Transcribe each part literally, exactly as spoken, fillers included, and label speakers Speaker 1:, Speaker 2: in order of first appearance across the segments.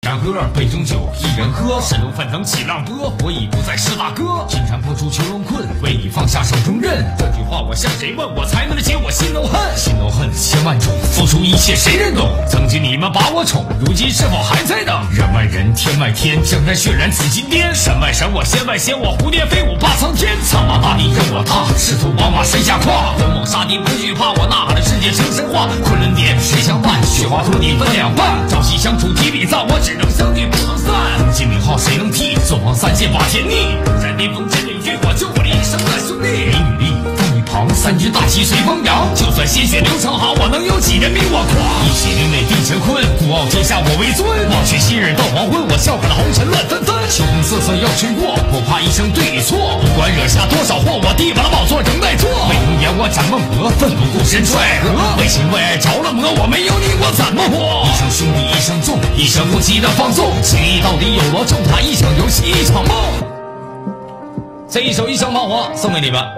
Speaker 1: 干喝杯中酒，一人喝，神龙翻腾起浪波，我已不再是大哥。金蝉破除囚笼困，为你放下手中刃。这句话我向谁问，我才能解我心头恨？心头恨千万种，付出一切谁人懂？曾经你们把我宠，如今是否还在等？人外人，天外天，江山血染紫金巅。山外山我仙外仙，我蝴蝶飞舞霸苍天。苍茫大地任我踏，赤兔宝马谁下跨？勇猛杀敌不惧怕，我呐喊的世界成神话。昆仑点谁相伴？雪花土地分两半，朝夕相处提笔造，我只能相聚不能散。东晋名号谁能替？纵横三界把天逆。在巅峰千里浴火，救我的一生的兄弟。美女丽放一旁，三军大旗随风扬。就算鲜血流成河，我能有几人比我狂？一血凌雷定乾坤，孤傲天下我为尊。忘却昔日到黄昏，我笑看了红尘乱纷纷。秋风瑟瑟要吹过，不怕一生对与错。不管惹下多少祸，我帝王的宝座仍在坐。为红颜我斩孟婆，奋不顾身踹河。为情为爱着了魔，我没有你我怎么活？一生兄弟一生重，一生不羁的放纵。情义到底有多重？它一场游戏一场梦。这一首一生炮火送给你们。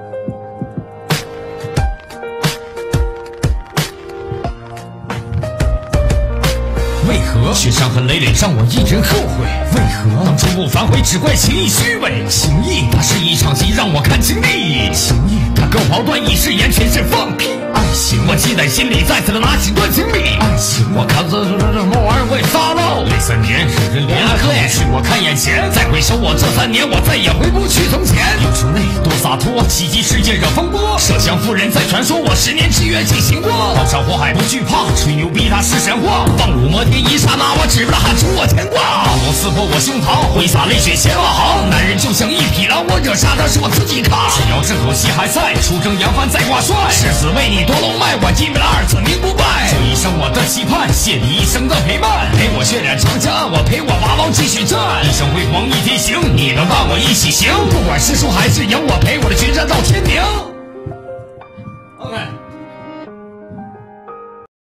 Speaker 1: 为何血伤痕累累让我一人后悔？为何当初不反悔，只怪情义虚伪？情义它是一场戏，让我看清利益。情义它割袍断义，誓言全是放屁。爱情我记在心里，再次的拿起断情笔。爱情我看这这这这玩意会发怒。那三年人人怜爱恨去，我看眼前。再回首我这三年，我再也回不去从前。流出泪多洒脱，袭击世界惹风波。麝香妇人在传说，我十年之约进行过。刀山火海不惧怕，吹牛逼它是神话。放五摩天一刹那，我只为了喊出我牵挂。大火撕破我胸膛，挥洒泪水千万行。男人就像一匹狼，我惹杀的是我自己扛。只要这口气还在，出征扬帆再挂帅。誓死为你夺龙脉，我因为了二字名不败。这一生我的期盼，谢你一生的陪伴。陪我血染长江，我陪我八王继续战。一生辉煌一天行，你能伴我一起行。不管是输还是赢，我陪我的群山到天明。OK。